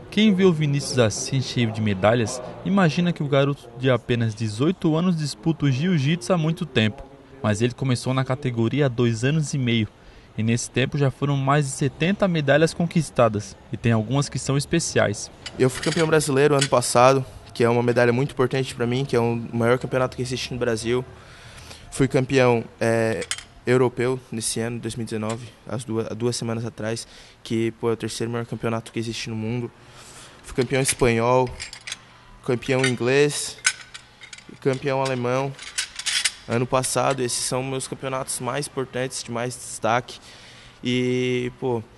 Quem vê o Vinícius assim, cheio de medalhas, imagina que o garoto de apenas 18 anos disputa o jiu-jitsu há muito tempo. Mas ele começou na categoria há 2 anos e meio. E nesse tempo já foram mais de 70 medalhas conquistadas. E tem algumas que são especiais. Eu fui campeão brasileiro ano passado, que é uma medalha muito importante para mim, que é o maior campeonato que existe no Brasil. Fui campeão europeu nesse ano, 2019, há 2 semanas atrás, que é o terceiro maior campeonato que existe no mundo. Fui campeão espanhol, campeão inglês, campeão alemão. Ano passado, esses são meus campeonatos mais importantes, de mais destaque. E,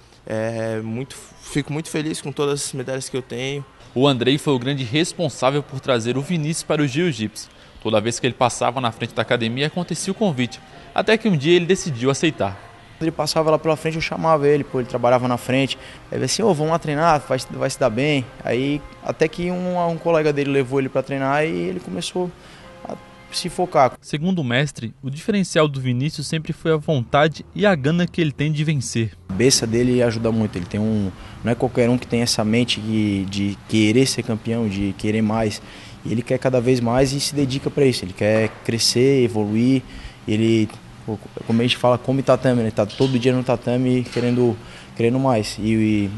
fico muito feliz com todas as medalhas que eu tenho. O Andrei foi o grande responsável por trazer o Vinícius para o jiu-jitsu. Toda vez que ele passava na frente da academia, acontecia o convite. Até que um dia ele decidiu aceitar. Quando ele passava lá pela frente, eu chamava ele, ele trabalhava na frente. Aí ele assim, vamos lá treinar, vai se dar bem. Aí até que um colega dele levou ele para treinar e ele começou a se focar. Segundo o mestre, o diferencial do Vinícius sempre foi a vontade e a gana que ele tem de vencer. A cabeça dele ajuda muito, ele tem não é qualquer um que tem essa mente de querer ser campeão, de querer mais. E ele quer cada vez mais e se dedica para isso, ele quer crescer, evoluir. Ele, como a gente fala, come tatame, ele está todo dia no tatame querendo mais. E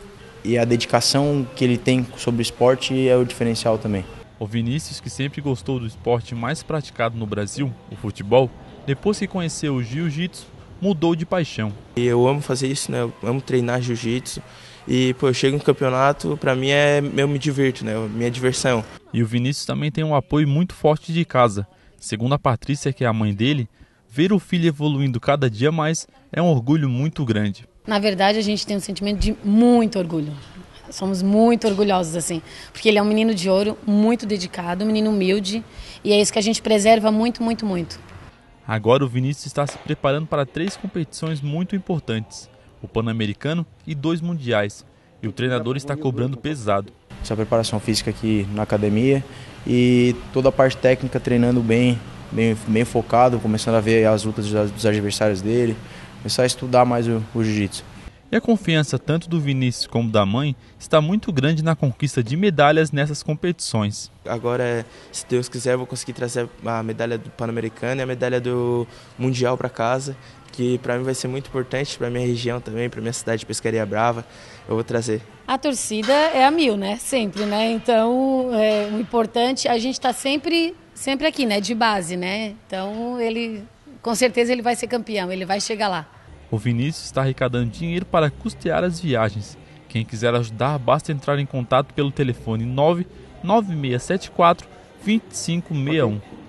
a dedicação que ele tem sobre o esporte é o diferencial também. O Vinícius, que sempre gostou do esporte mais praticado no Brasil, o futebol, depois que conheceu o jiu-jitsu, mudou de paixão. Eu amo fazer isso, né? Eu amo treinar jiu-jitsu. E eu chego no campeonato, para mim eu me divirto, né? Minha diversão. E o Vinícius também tem um apoio muito forte de casa. Segundo a Patrícia, que é a mãe dele, ver o filho evoluindo cada dia mais é um orgulho muito grande. Na verdade, a gente tem um sentimento de muito orgulho. Somos muito orgulhosos, assim, porque ele é um menino de ouro, muito dedicado, um menino humilde, e é isso que a gente preserva muito, muito, muito. Agora o Vinícius está se preparando para 3 competições muito importantes, o Pan-Americano e 2 mundiais, e o treinador está cobrando pesado. Essa preparação física aqui na academia e toda a parte técnica treinando bem focado, começando a ver as lutas dos adversários dele, começar a estudar mais o jiu-jitsu. E a confiança tanto do Vinícius como da mãe está muito grande na conquista de medalhas nessas competições. Agora, se Deus quiser, eu vou conseguir trazer a medalha do Pan-Americano e a medalha do Mundial para casa, que para mim vai ser muito importante, para minha região também, para minha cidade de Pescaria Brava, eu vou trazer. A torcida é a 1000, né? Sempre, né? Então, o importante, a gente está sempre aqui, né? De base, né? Então, com certeza ele vai ser campeão, ele vai chegar lá. O Vinícius está arrecadando dinheiro para custear as viagens. Quem quiser ajudar, basta entrar em contato pelo telefone 99674 2561.